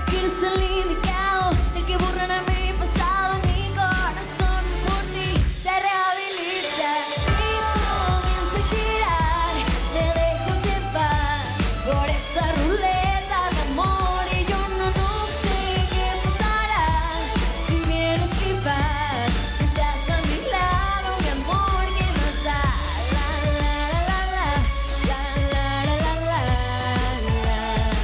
que eres el indicado, el que borran a mi pasado. Mi corazón por ti se rehabilita y comienza a girar. Me dejo llevar por esa ruleta de amor y yo no sé qué pasará. Si vienes y vas, si estás a mi lado, mi amor, ¿qué más da? La la la la la la la la la.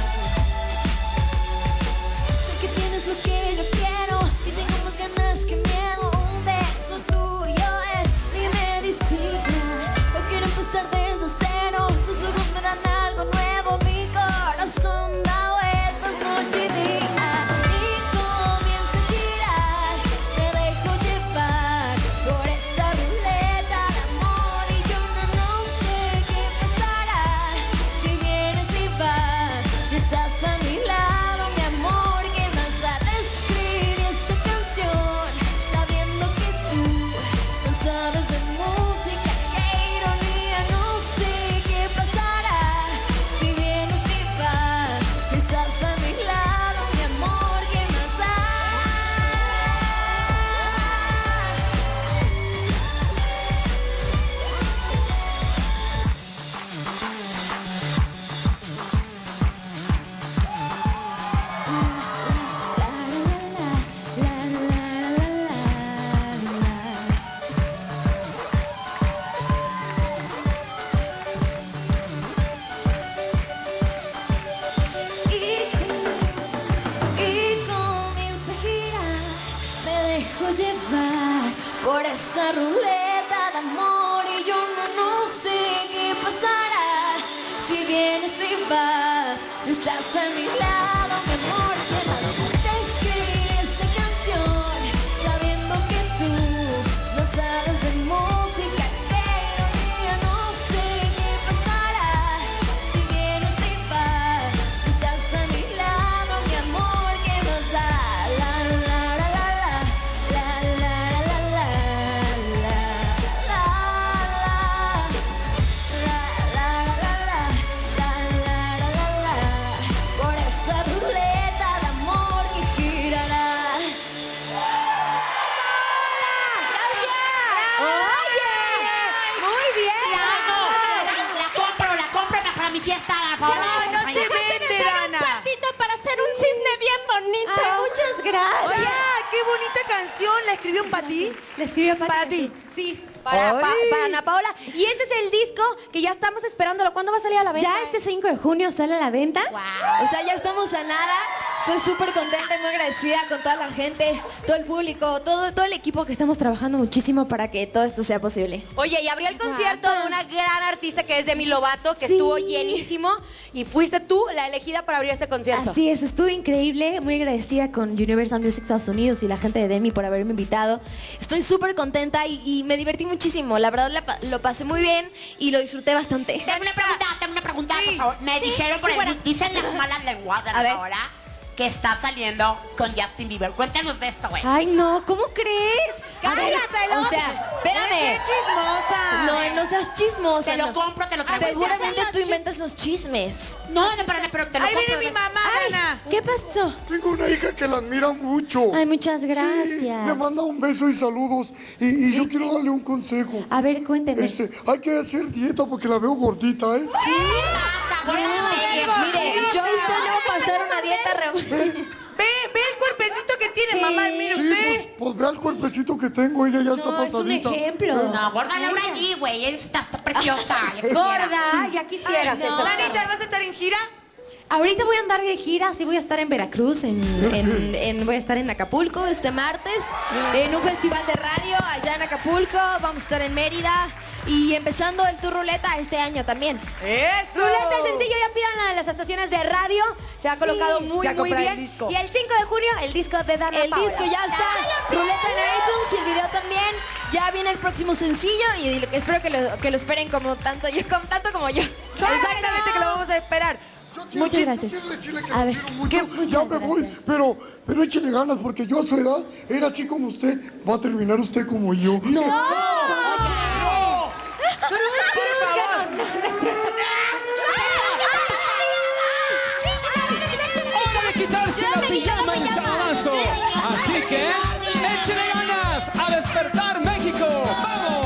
Sé que tienes lo que yo quiero y tengo más ganas que miedo. Un beso tuyo es mi medicina. No quiero empezar desde cero. Tus ojos me dan algo nuevo. Mi corazón da vueltas noche y día y comienza a girar. Me dejo llevar por esta ruleta de amor y yo no sé qué pasará. Si vienes y vas, si estás a mi lado, mi amor, ¿qué más da? Te escribí esta canción sabiendo que tú no sabes de música. Qué ironía, no sé qué pasará. Si vienes y vas, si estás a mi lado, mi amor, ¿qué más da? Y comienza a girar, me dejo llevar por esa ruleta de amor y yo no sé qué pasará. Si vienes y vas, si estás a mi lado, mi amor, ¿qué más? Te escribí esta canción sabiendo que tú no sabes de música. Qué ironía, no sé qué pasará. Si vienes y vas, si estás a mi lado, mi amor, ¿qué más da? La la la la la la la la la por esa ruleta de amor que girará. Muy bien. La compro para mi fiesta. No se vende, Dana. Patito para hacer un cisne bien bonito. Ay, muchas gracias. Oye, qué bonita canción. ¿La escribió para ti? Le escribió Para ti, sí. Para Ay. Ana Paola. Y este es el disco que ya estamos esperándolo. ¿Cuándo va a salir a la venta? Ya este 5 de junio sale a la venta. O sea, ya estamos a nada. Estoy súper contenta y muy agradecida con toda la gente, todo el público, todo el equipo que estamos trabajando muchísimo para que todo esto sea posible. Oye, y abrió el concierto de una gran artista que es Demi Lovato, que Sí. estuvo llenísimo. Y fuiste tú la elegida para abrir este concierto. Así es, estuvo increíble, muy agradecida con Universal Music Estados Unidos y la gente de Demi por haberme invitado. Estoy súper contenta y me divertí muchísimo. La verdad lo pasé muy bien y lo disfruté bastante. Tengo una pregunta, por favor. Me dijeron por ahí, dicen las malas lenguas de A ver. ahora que está saliendo con Justin Bieber. Cuéntanos de esto, güey. Ay, no, ¿cómo crees? A ver, Cállate, o sea, espérame. ¡Qué chismosa! No seas chismosa. Te lo no. compro, te lo traigo. Seguramente tú inventas los chismes. No, espérame, pero te lo Ahí compro. viene mi mamá, Dana. ¿Qué pasó? Tengo una hija que la admira mucho. Ay, muchas Sí, gracias. me manda un beso y saludos. Y yo quiero darle un consejo. A ver, cuénteme. Hay que hacer dieta porque la veo gordita, ¿eh? ¿Qué pasa? Bueno, Mire, yo a usted le voy a pasar una dieta Ve el cuerpecito que tiene, Sí. mamá. Mire Sí, usted. pues vea el cuerpecito que tengo, ella ya está No, es un pasadita. ejemplo. No, gorda Laura G, güey. Está preciosa. ya quisiera. Gorda, ya quisieras Ay, no. esto. Danita, ¿vas a estar en gira? Ahorita voy a andar de gira, sí voy a estar en Veracruz, voy a estar en Acapulco este martes, en un festival de radio allá en Acapulco, vamos a estar en Mérida y empezando el Tour Ruleta este año también. ¡Eso! Ruleta, el sencillo, ya pidan en las estaciones de radio. Se ha colocado muy, Ya muy compré bien. el disco. Y el 5 de junio, el disco de Dana El Paola. disco ya está, Ruleta en iTunes y el video también. Ya viene el próximo sencillo y espero que lo esperen como tanto como yo. Exactamente, que lo vamos a esperar. Muchas Yo gracias. quiero decirle que A la ver, quiero mucho. ¿qué? Ya Muchas me voy, gracias. pero échele ganas porque yo a su edad era así como usted. Va a terminar usted como yo. No. ¡Hora de quitarse la se llama el sabadazo. Así que, échale ganas a despertar México. ¡Vamos!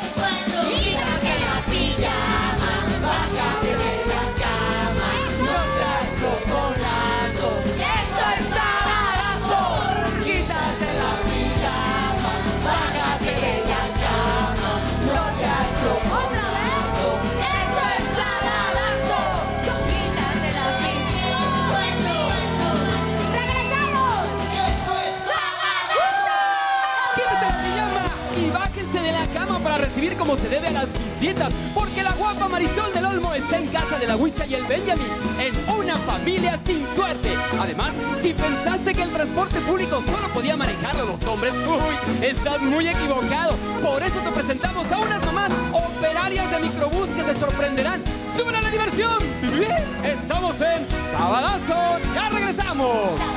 Para recibir como se debe a las visitas, porque la guapa Marisol del Olmo está en casa de la Huicha y el Benjamin, en una familia sin suerte. Además, si pensaste que el transporte público solo podía manejarlo los hombres, uy, estás muy equivocado. Por eso te presentamos a unas mamás operarias de microbús que te sorprenderán. ¡Suben a la diversión! Estamos en Sabadazo, ¡ya regresamos!